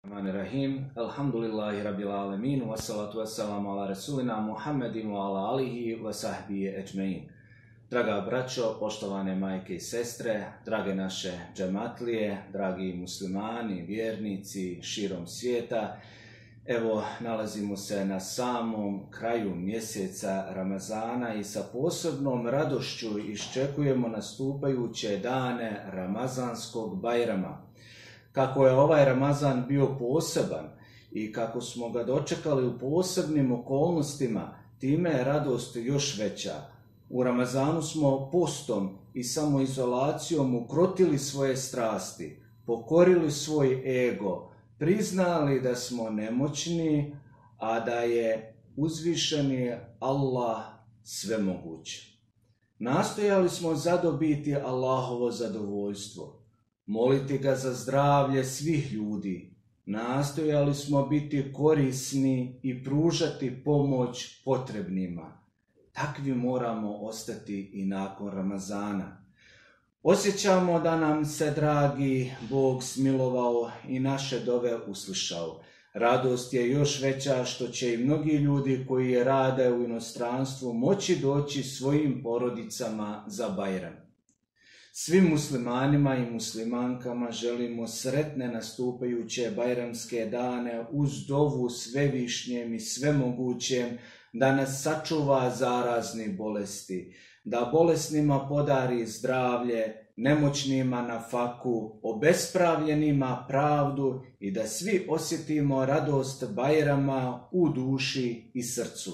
Bismillahirrahmanirrahim. Alhamdulillahi rabbil alamin. Wassalatu wassalamu ala rasulina Muhammedin wa ala alihi wa sahbihi ecmein. Draga braćo, poštovane majke i sestre, drage naše džematlije, dragi muslimani, vjernici širom svijeta, evo nalazimo se na samom kraju mjeseca Ramazana i sa posebnom radošću iščekujemo nastupajuće dane Ramazanskog Bajrama. Kako je ovaj Ramazan bio poseban i kako smo ga dočekali u posebnim okolnostima, time je radost još veća. U Ramazanu smo postom i samoizolacijom ukrotili svoje strasti, pokorili svoj ego, priznali da smo nemoćni, a da je uzvišeni Allah svemoguć. Nastojali smo zadobiti Allahovo zadovoljstvo, moliti ga za zdravlje svih ljudi. Nastojali smo biti korisni i pružati pomoć potrebnima. Takvi moramo ostati i nakon Ramazana. Osjećamo da nam se dragi Bog smilovao i naše dove uslišao. Radost je još veća što će i mnogi ljudi koji rade u inostranstvu moći doći svojim porodicama za Bajram. Svim muslimanima i muslimankama želimo sretne nastupajuće bajramske dane uz dovu svevišnjem i svemogućem da nas sačuva zaraznih bolesti, da bolesnima podari zdravlje, nemoćnima nafaku, obespravljenima pravdu i da svi osjetimo radost Bajrama u duši i srcu.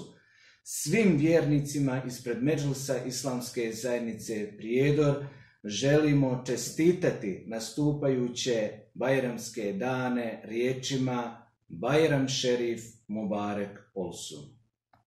Svim vjernicima ispred Medžlisa Islamske zajednice Prijedor želimo čestitati nastupajuće bajramske dane riječima Bajram Šerif Mubarek Olsun.